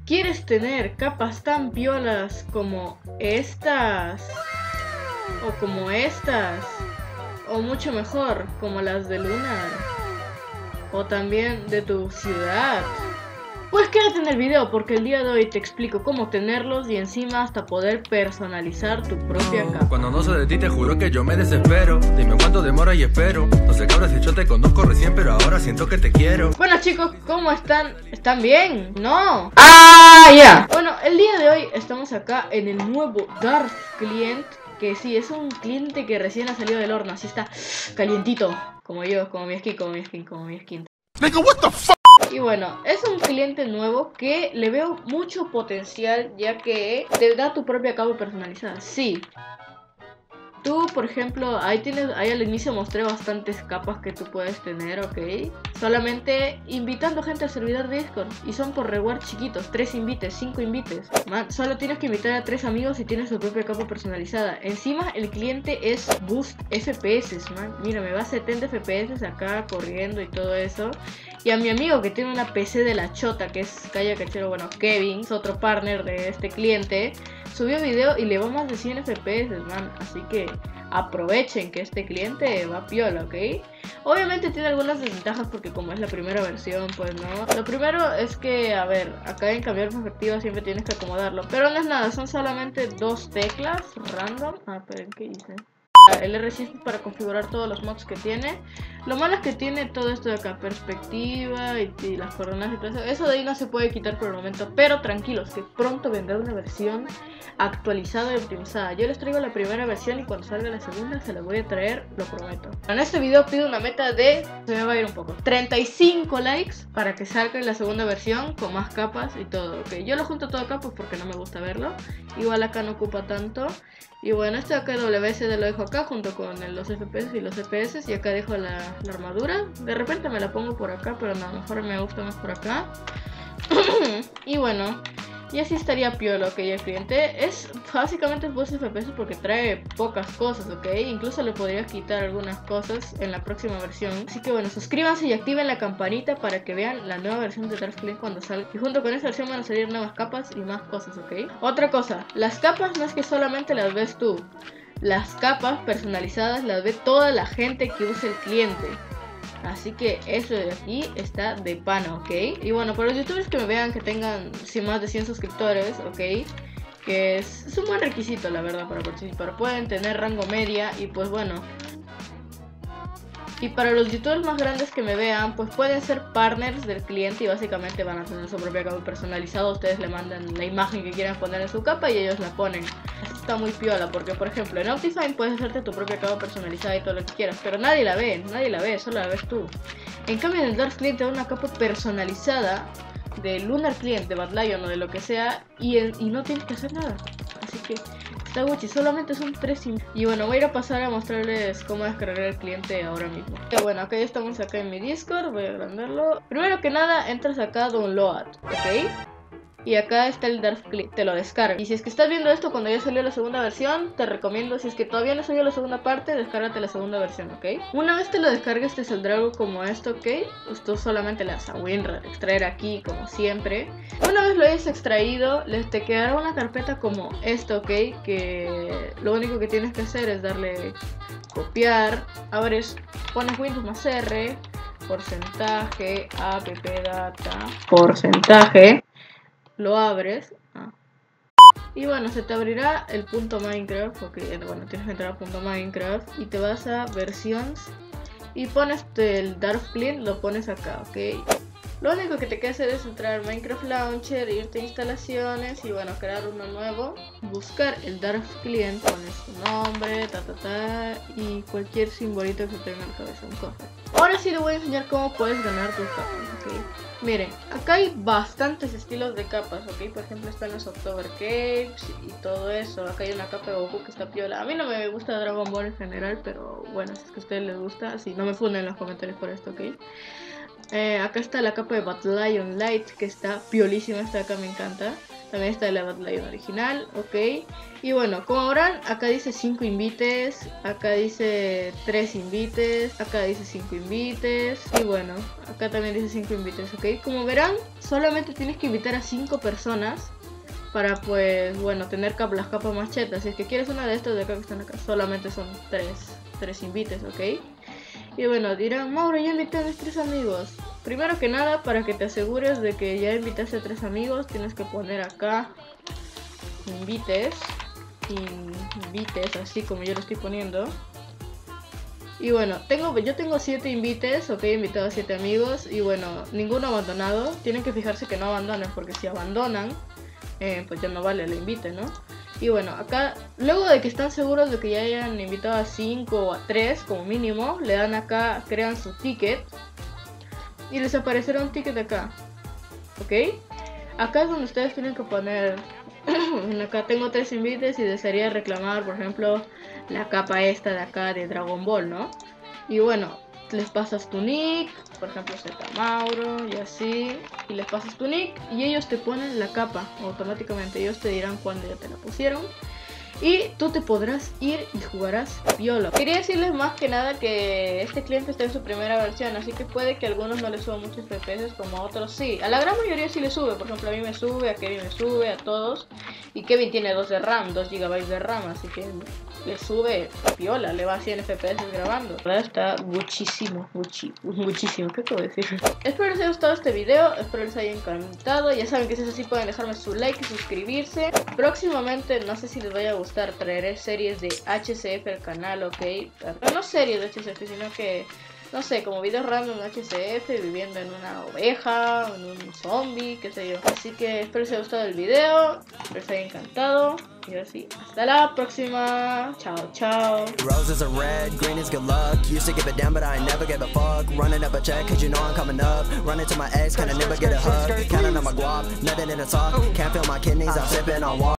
¿Quieres tener capas tan piolas como estas? O como estas, o mucho mejor, como las de Lunar, o también de tu ciudad. Pues quédate en el video porque el día de hoy te explico cómo tenerlos y encima hasta poder personalizar tu propia capa. Cuando no sé de ti te juro que yo me desespero. Dime cuánto demora y espero. No sé cabras si yo te conozco recién, pero ahora siento que te quiero. Bueno chicos, ¿cómo están? ¿Están bien? ¿No? ¡Ah, ya! Bueno, el día de hoy estamos acá en el nuevo Darth Client. Que sí, es un cliente que recién ha salido del horno, así está calientito. Como yo, como mi skin. Nigga, what the fuck? Y bueno, es un cliente nuevo que le veo mucho potencial, ya que te da tu propia capa personalizada. Sí. Tú, por ejemplo, ahí al inicio mostré bastantes capas que tú puedes tener, ¿ok? Solamente invitando gente al servidor de Discord. Y son por reward chiquitos, 3 invites, 5 invites. Man, solo tienes que invitar a 3 amigos y tienes tu propia capa personalizada. Encima el cliente es boost FPS, man. Mira, me va a 70 FPS acá corriendo y todo eso. Y a mi amigo que tiene una PC de la chota, que es Calla Cachero, bueno, Kevin, es otro partner de este cliente, subió video y le va más de 100 FPS, man. Así que aprovechen que este cliente va piola, ¿ok? Obviamente tiene algunas desventajas porque como es la primera versión, pues no. Lo primero es que, a ver, acá en cambiar perspectiva siempre tienes que acomodarlo. Pero no es nada, son solamente 2 teclas random. Ah, pero ¿qué hice? El R6 es para configurar todos los mods que tiene. Lo malo es que tiene todo esto de acá, perspectiva y las coordenadas y todo eso. Eso de ahí no se puede quitar por el momento, pero tranquilos, que pronto vendrá una versión actualizada y optimizada. Yo les traigo la primera versión y cuando salga la segunda se la voy a traer, lo prometo. En este video pido una meta de, se me va a ir un poco, 35 likes para que salga la segunda versión con más capas y todo, ok. Yo lo junto todo acá pues porque no me gusta verlo. Igual acá no ocupa tanto. Y bueno, este acá WSD lo dejo acá junto con los FPS y los EPS. Y acá dejo la armadura. De repente me la pongo por acá, pero no, mejor me gusta más por acá. Y bueno, y así estaría piolo, ok. El cliente es básicamente boost FPS porque trae pocas cosas, ok. Incluso le podría quitar algunas cosas en la próxima versión. Así que bueno, suscríbanse y activen la campanita para que vean la nueva versión de Darth Client cuando salga. Y junto con esta versión van a salir nuevas capas y más cosas, ok. Otra cosa, las capas no es que solamente las ves tú. Las capas personalizadas las ve toda la gente que usa el cliente. Así que eso de aquí está de pana, ¿ok? Y bueno, para los youtubers que me vean que tengan más de 100 suscriptores, ¿ok? Que es un buen requisito, la verdad, para participar. Pueden tener rango media y pues bueno. Y para los youtubers más grandes que me vean, pues pueden ser partners del cliente y básicamente van a tener su propia capa personalizada. Ustedes le mandan la imagen que quieran poner en su capa y ellos la ponen. Esto está muy piola porque, por ejemplo, en Optifine puedes hacerte tu propia capa personalizada y todo lo que quieras, pero nadie la ve, solo la ves tú. En cambio, en el Darth Client te da una capa personalizada de Lunar Client, de Bad Lion o de lo que sea y no tienes que hacer nada. Así que está Gucci, solamente son 3 y bueno, voy a ir a pasar a mostrarles cómo descargar el cliente ahora mismo. Bueno, acá ya estamos acá en mi Discord, voy a agrandarlo. Primero que nada, entras acá a Download, ¿ok? Y acá está el Darth Client, te lo descargas. Y si es que estás viendo esto cuando ya salió la segunda versión, te recomiendo, si es que todavía no salió la segunda parte, descárgate la segunda versión, ¿ok? Una vez te lo descargues te saldrá algo como esto, ¿ok? Pues tú solamente le das a WinRAR, extraer aquí como siempre. Una vez lo hayas extraído, te quedará una carpeta como esto, ¿ok? Que lo único que tienes que hacer es darle copiar, abres, pones Windows más R, porcentaje, appdata, porcentaje. Lo abres y bueno, se te abrirá el punto Minecraft, porque bueno, tienes que entrar a punto Minecraft y te vas a versiones y pones el Darth Client, lo pones acá, ok. Lo único que te queda hacer es entrar al Minecraft Launcher, irte a instalaciones y bueno, crear uno nuevo, buscar el Darth Client, pones tu nombre, y cualquier simbolito que tenga en la cabeza, un cofre. Ahora sí te voy a enseñar cómo puedes ganar tus capas, ok. Miren, acá hay bastantes estilos de capas, ok. Por ejemplo están los October Capes y todo eso. Acá hay una capa de Goku que está piola. A mí no me gusta Dragon Ball en general, pero bueno, si es que a ustedes les gusta, sí, no me funden en los comentarios por esto, ok. Acá está la capa de Bad Lion Light, que está piolísima, esta acá me encanta. También está el Lion original, ok. Y bueno, como verán, acá dice 5 invites, acá dice 3 invites, acá dice 5 invites. Y bueno, acá también dice 5 invites, ok. Como verán, solamente tienes que invitar a 5 personas para, pues, bueno, tener las capas más chetas. Si es que quieres una de estas de acá que están acá, solamente son 3 invites, ok. Y bueno, dirán, Mauro, ya invité a mis 3 amigos. Primero que nada, para que te asegures de que ya invitaste a 3 amigos, tienes que poner acá invites, así como yo lo estoy poniendo. Y bueno, yo tengo 7 invites, ok, he invitado a 7 amigos. Y bueno, ninguno abandonado. Tienen que fijarse que no abandonen, porque si abandonan, pues ya no vale el invite, ¿no? Y bueno, acá, luego de que están seguros de que ya hayan invitado a 5 o a 3 como mínimo, le dan acá, crean su ticket y les aparecerá un ticket acá, ¿ok? Acá es donde ustedes tienen que poner, acá tengo 3 invites y desearía reclamar, por ejemplo, la capa esta de acá de Dragon Ball, ¿no? Y bueno, les pasas tu nick, por ejemplo Z Mauro y así, y les pasas tu nick y ellos te ponen la capa automáticamente. Ellos te dirán cuándo ya te la pusieron y tú te podrás ir y jugarás viola. Quería decirles más que nada que este cliente está en su primera versión, así que puede que a algunos no les suba muchos FPS, como a otros sí. A la gran mayoría sí le sube, por ejemplo a mí me sube, a Kevin me sube, a todos. Y Kevin tiene 2 de RAM, 2 GB de RAM, así que le sube viola, le va a 100 FPS grabando. La verdad está muchísimo, ¿qué puedo decir? Espero les haya gustado este video, espero les haya encantado. Ya saben que si es así pueden dejarme su like y suscribirse. Próximamente, no sé si les vaya a gustar, traeré series de HCF al canal, ok. Pero no series de HCF, sino que, no sé, como videos random de HCF, viviendo en una oveja, en un zombie, qué sé yo. Así que espero les haya gustado el video, espero les haya encantado. Y así, hasta la próxima. Chao, chao. Roses are red, green is good luck. Used to give it down, but I never gave a fuck. Running up a check, cause you know I'm coming up. Running to my ex, can I never get a hug. Counting on my guap, nothing in a sock. Can't feel my kidneys, I'm sipping on water.